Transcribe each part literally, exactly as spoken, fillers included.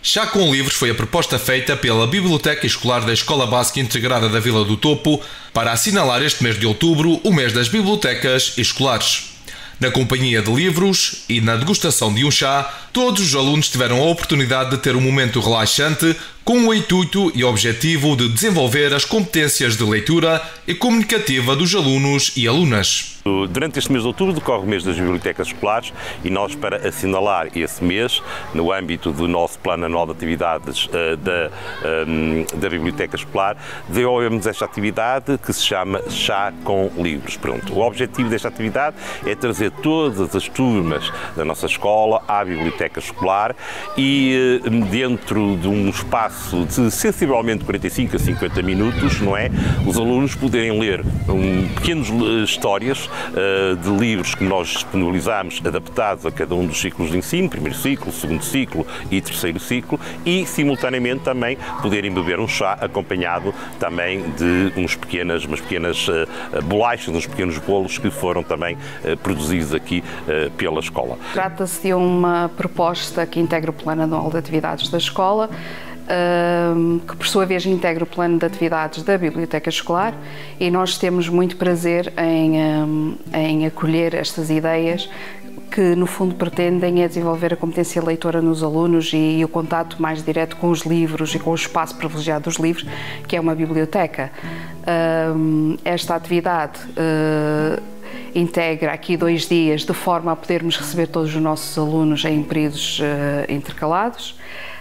Chá com Livros foi a proposta feita pela Biblioteca Escolar da Escola Básica Integrada da Vila do Topo para assinalar este mês de outubro, o mês das bibliotecas escolares. Na companhia de livros e na degustação de um chá, todos os alunos tiveram a oportunidade de ter um momento relaxante com o intuito e objetivo de desenvolver as competências de leitura e comunicativa dos alunos e alunas. Durante este mês de outubro decorre o mês das bibliotecas escolares e nós, para assinalar esse mês, no âmbito do nosso plano anual de atividades uh, da, um, da biblioteca escolar, desenvolvemos esta atividade que se chama Chá com Livros. Pronto. O objetivo desta atividade é trazer todas as turmas da nossa escola à biblioteca escolar e uh, dentro de um espaço de sensivelmente quarenta e cinco a cinquenta minutos, não é? Os alunos poderem ler um, pequenas histórias uh, de livros que nós disponibilizamos adaptados a cada um dos ciclos de ensino, primeiro ciclo, segundo ciclo e terceiro ciclo, e simultaneamente também poderem beber um chá acompanhado também de uns pequenas, umas pequenas uh, bolachas, uns pequenos bolos que foram também uh, produzidos aqui uh, pela escola. Trata-se de uma proposta que integra o plano anual de atividades da escola, que por sua vez integra o plano de atividades da biblioteca escolar, e nós temos muito prazer em, em acolher estas ideias que no fundo pretendem é desenvolver a competência leitora nos alunos e, e o contato mais direto com os livros e com o espaço privilegiado dos livros, que é uma biblioteca. Esta atividade integra aqui dois dias de forma a podermos receber todos os nossos alunos em períodos intercalados.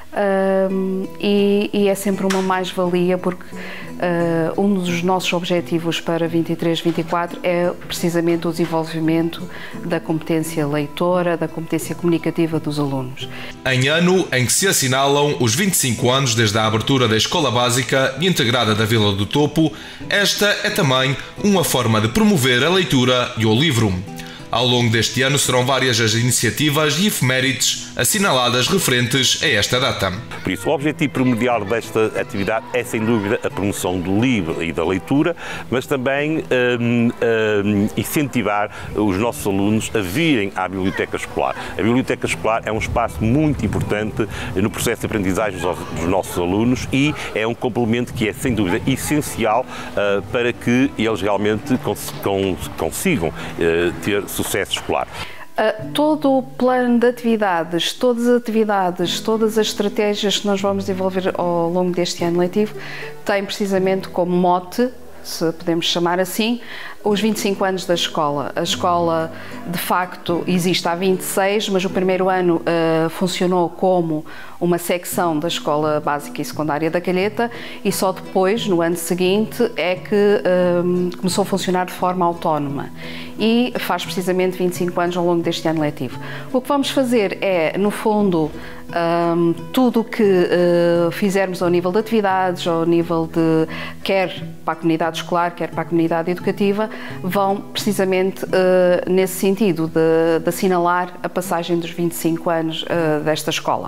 Um, e, e é sempre uma mais-valia porque uh, um dos nossos objetivos para vinte e três vinte e quatro é precisamente o desenvolvimento da competência leitora, da competência comunicativa dos alunos. Em ano em que se assinalam os vinte e cinco anos desde a abertura da Escola Básica Integrada da Vila do Topo, esta é também uma forma de promover a leitura e o livro. Ao longo deste ano serão várias as iniciativas e efemérides assinaladas referentes a esta data. Por isso, o objetivo primordial desta atividade é, sem dúvida, a promoção do livro e da leitura, mas também um, um, incentivar os nossos alunos a virem à biblioteca escolar. A biblioteca escolar é um espaço muito importante no processo de aprendizagem dos nossos alunos e é um complemento que é, sem dúvida, essencial uh, para que eles realmente cons consigam uh, ter sucesso escolar. Uh, todo o plano de atividades, todas as atividades, todas as estratégias que nós vamos desenvolver ao longo deste ano letivo tem precisamente como mote, se podemos chamar assim, os vinte e cinco anos da escola. A escola, de facto, existe há vinte e seis, mas o primeiro ano uh, funcionou como uma secção da Escola Básica e Secundária da Calheta e só depois, no ano seguinte, é que um, começou a funcionar de forma autónoma e faz precisamente vinte e cinco anos ao longo deste ano letivo. O que vamos fazer é, no fundo, um, tudo o que uh, fizermos ao nível de atividades, ao nível de, quer para a comunidade escolar, quer para a comunidade educativa, vão precisamente uh, nesse sentido de, de assinalar a passagem dos vinte e cinco anos uh, desta escola.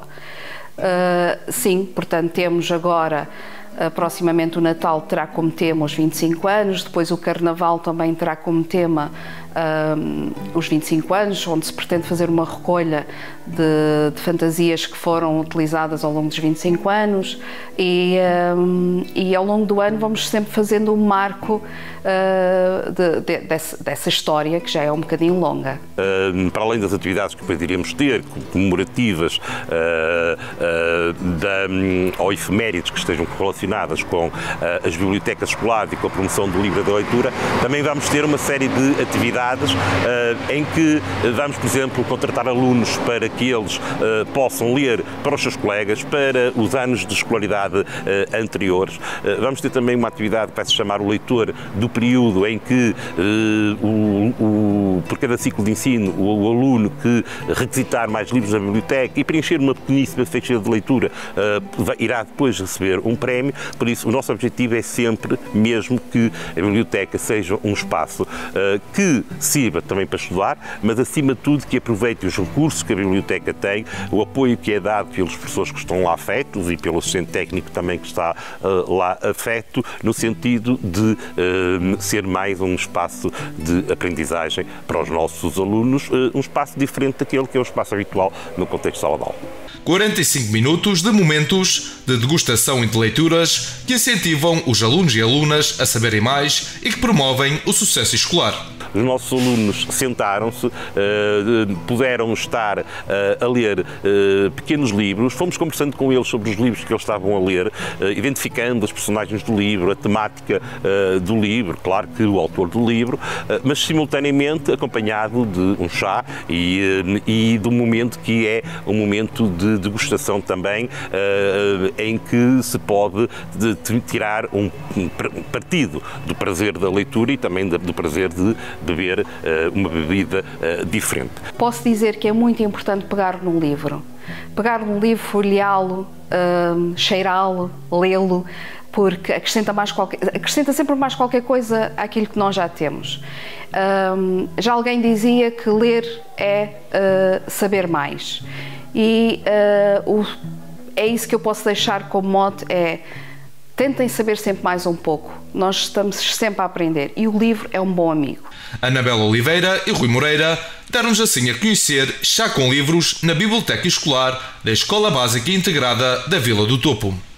Uh, sim, portanto, temos agora, uh, proximamente o Natal terá como tema os vinte e cinco anos, depois o Carnaval também terá como tema uh, os vinte e cinco anos, onde se pretende fazer uma recolha de, de fantasias que foram utilizadas ao longo dos vinte e cinco anos e, uh, e ao longo do ano vamos sempre fazendo um marco uh, de, de, dessa, dessa história que já é um bocadinho longa. Uh, para além das atividades que depois iríamos ter, comemorativas, uh, uh, da, um, ou efemérides que estejam relacionadas com uh, as bibliotecas escolares e com a promoção do livro e da leitura, também vamos ter uma série de atividades uh, em que vamos, por exemplo, contratar alunos para que eles uh, possam ler para os seus colegas, para os anos de escolaridade uh, anteriores. Uh, vamos ter também uma atividade que vai se chamar o leitor do período em que, uh, o, o, por cada ciclo de ensino, o, o aluno que requisitar mais livros da biblioteca e preencher uma pequeníssima ficha de leitura uh, vai, irá depois receber um prémio. Por isso, o nosso objetivo é sempre mesmo que a biblioteca seja um espaço uh, que sirva também para estudar, mas acima de tudo que aproveite os recursos que a biblioteca tem, o apoio que é dado pelos professores que estão lá afetos e pelo assistente técnico também que está uh, lá afeto, no sentido de uh, ser mais um espaço de aprendizagem para os nossos alunos, uh, um espaço diferente daquele que é o espaço habitual no contexto de sala de aula. quarenta e cinco minutos de momentos de degustação e de leituras que incentivam os alunos e alunas a saberem mais e que promovem o sucesso escolar. Os nossos alunos sentaram-se, puderam estar a ler pequenos livros, fomos conversando com eles sobre os livros que eles estavam a ler, identificando as personagens do livro, a temática do livro, claro que o autor do livro, mas simultaneamente acompanhado de um chá e, e de um momento que é um momento de degustação também, em que se pode tirar um partido do prazer da leitura e também do prazer de beber uh, uma bebida uh, diferente. Posso dizer que é muito importante pegar num livro. Pegar num livro, folheá-lo, uh, cheirá-lo, lê-lo, porque acrescenta, mais qualquer, acrescenta sempre mais qualquer coisa àquilo que nós já temos. Uh, já alguém dizia que ler é uh, saber mais. E uh, o, é isso que eu posso deixar como mote, é tentem saber sempre mais um pouco. Nós estamos sempre a aprender e o livro é um bom amigo. Anabela Oliveira e Rui Moreira deram-nos assim a conhecer Chá com Livros na Biblioteca Escolar da Escola Básica Integrada da Vila do Topo.